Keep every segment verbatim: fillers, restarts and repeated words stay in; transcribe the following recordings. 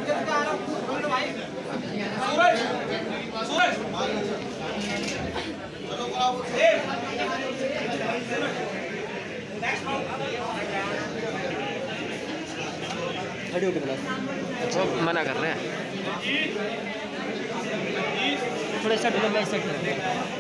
मना कर रहे हैं थोड़ा सा ढूंढो मैं सेट कर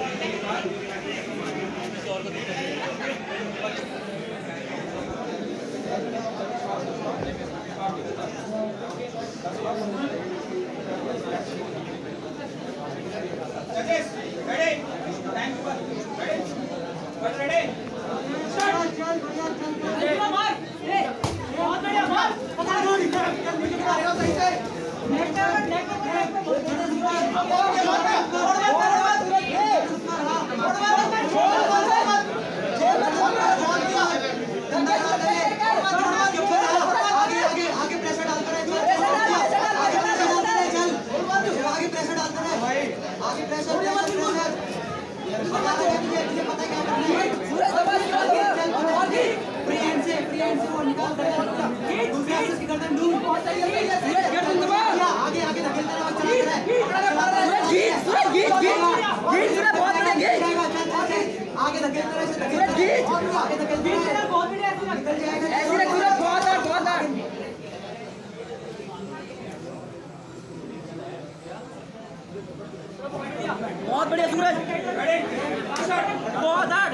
बहुत बढ़िया सूरज बहुत हार्ड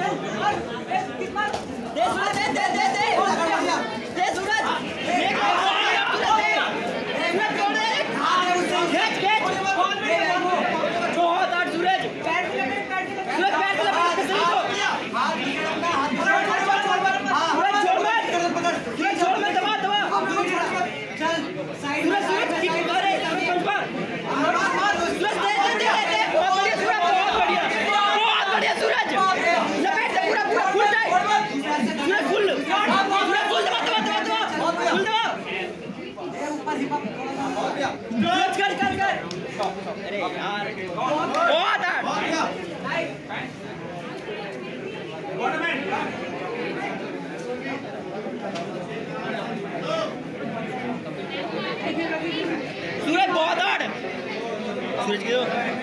दे सूरज दे दे दे दे दे सूरज बहुत हार्ड सूरज पैर पे लगे पैर पे लगे सूरज पैर पे लगे सूरज छोड़ मत सूरज छोड़ मत दबा दबा चल साइड में सूरज किक मारे पंच पर सूरज दे दे दे दे बहुत बढ़िया सूरज बहुत बढ़िया बहुत बढ़िया सूरज लपेट दे पूरा पूरा full tight Suraj full Suraj full दबा दबा दबा दबा फुल दबा ऊपर हिप अप सूरज कर कर कर अरे यार बहुत हार्ड सूरज बहुत हार्ड सूरज की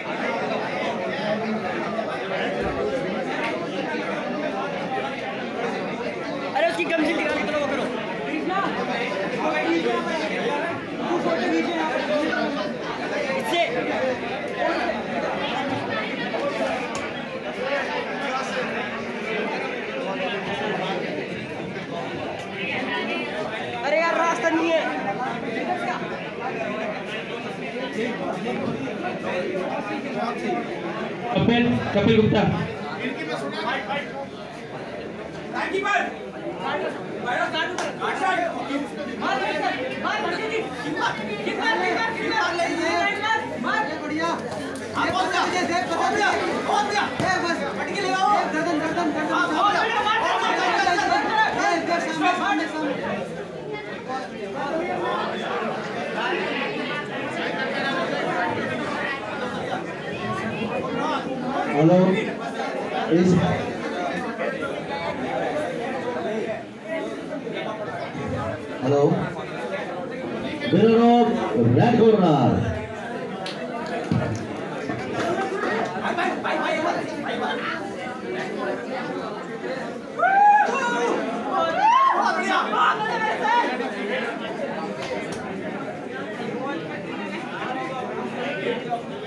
अरे उसकी गमछी निकाली तो वो करो इससे अरे यार रास्ता नहीं है Kapil Kapil Gupta hello hello winner of red corner Thank you.